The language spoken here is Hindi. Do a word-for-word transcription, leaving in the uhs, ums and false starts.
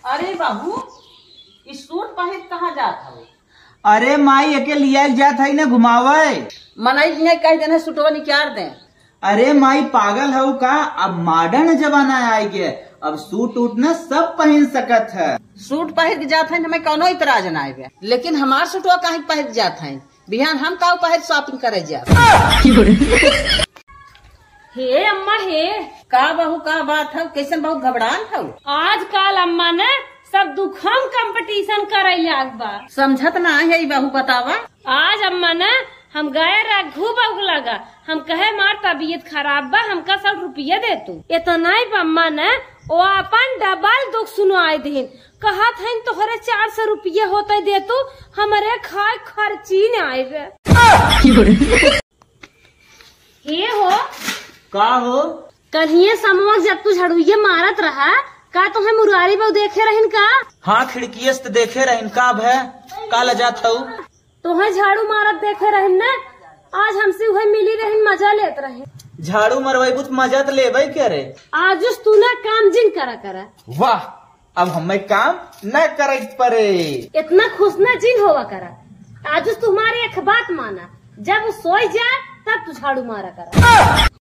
अरे बाबू इस सूट पहन कहाँ जात हो? अरे माई एके लिया जात है ना घुमावे। मनई ने कह देने सूटवा निकाल दे। अरे माई पागल हो का? अब मॉडर्न जमाना आ गया, अब सूट उट न सब पहन सकत है। सूट पहन के जात है हमें कौनो इतराज ना आवे, लेकिन हमार सूटवा काहे पहन के जात है? बिहान हम काऊ पहन शॉपिंग करे जात। हे अम्मा हे, का बहू का बात है? कैसन बहुत घबरान हो? आजकल अम्मा ने सब दुखम कंपटीशन करे लाग बा। समझत ना है बहू, बतावा। आज अम्मा ने हम गए रघु बग लगा, हम कहे मार तबीयत खराब बा, हमका सौ रुपया दे तू। इतना ही अम्मा ने वो अपन डबल दुख सुनाए दिन, कहा था तोहरे चार सौ रुपया होते दे तू, हमारे खाए खर्ची न आए। हे हो का हो? कन्हिए समोक जब तू झड़ुए मारत रहा, का तुम्हें मुरारी बहु देखे रहन का? हाँ खिड़की से देखे रहन का भै का लजात हो? तुम्हें झाड़ू मारत देखे रहन ने, आज हमसे वही मिली रहन, मजा लेत रहे। झाड़ू मरवाई कुछ मजा तो लेवे करे। आज तूने काम जिन करा करा। वाह, अब हमें काम न करे पड़े। इतना खुश न जिन होवा करा। आज तुम्हारी एक बात माना, जब सोई जाए तब तू झाड़ू मारा करा।